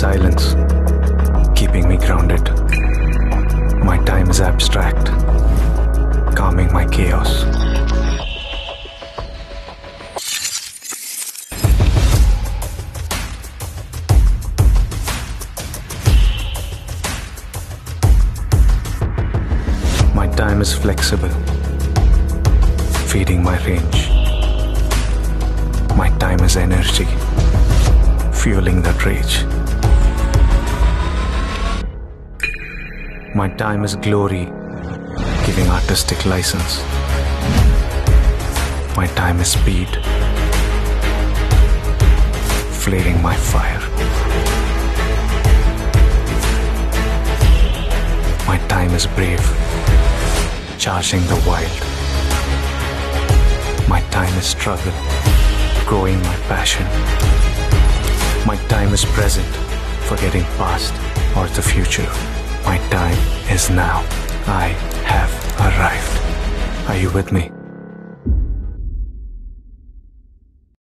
silence, keeping me grounded. My time is abstract, calming my chaos. My time is flexible, feeding my range. My time is energy, fueling that rage. My time is glory, giving artistic license. My time is speed, flaring my fire. My time is brave, charging the wild. My time is struggle, growing my passion. My time is present, forgetting past or the future. My time is now. I have arrived. Are you with me?